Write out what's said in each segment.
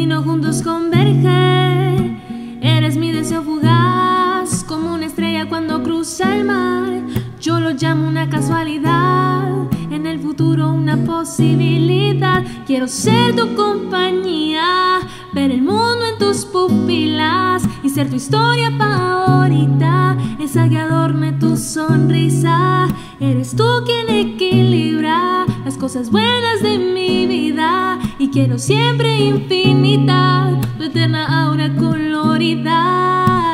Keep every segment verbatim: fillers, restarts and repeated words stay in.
destino juntos converger. Eres mi deseo fugaz, como una estrella cuando cruza el mar. Yo lo llamo una casualidad, en el futuro una posibilidad. Quiero ser tu compañía, ver el mundo en tus pupilas y ser tu historia favorita, esa que adorne tu sonrisa. Eres tú quien equilibra las cosas buenas de mi vida y quiero siempre infinita tu eterna aura colorida.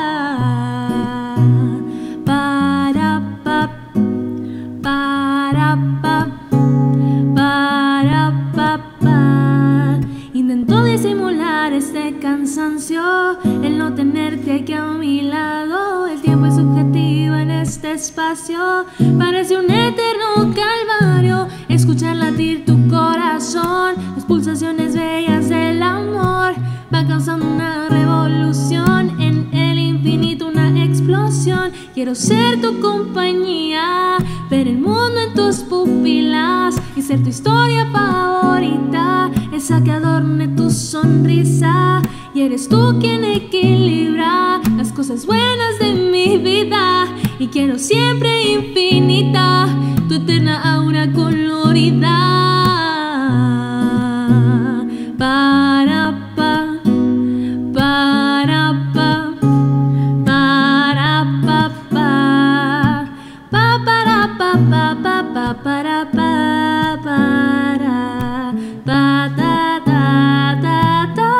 Intento disimular este cansancio, el no tenerte aquí a mi lado. El tiempo es subjetivo en este espacio, parece un eterno calvario. Escuchar latir tu corazón, las pulsaciones bellas del amor van causando una revolución, en el infinito una explosión. Quiero ser tu compañía, ver el mundo en tus pupilas y ser tu historia favorita, esa que adorne tu sonrisa. Y eres tú quien equilibra las cosas buenas de mi vida y quiero siempre infinita tu eterna aura colorida. Para pa, para pa, para pa pa, pa para pa pa pa pa para pa para pa ta ta ta ta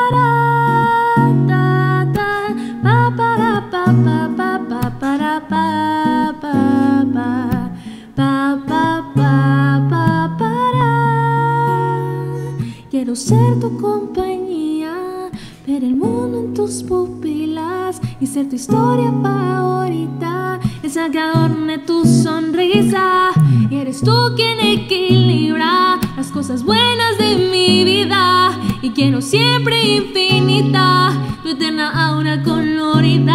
ta ta pa para pa pa pa pa para pa pa pa pa pa pa pa para. Quiero ser tu compañía, ver el mundo en tus pupilas y ser tu historia favorita, esa que adorne tu sonrisa. Y eres tú quien equilibra las cosas buenas de mi vida y quiero siempre infinita tu eterna aura colorida.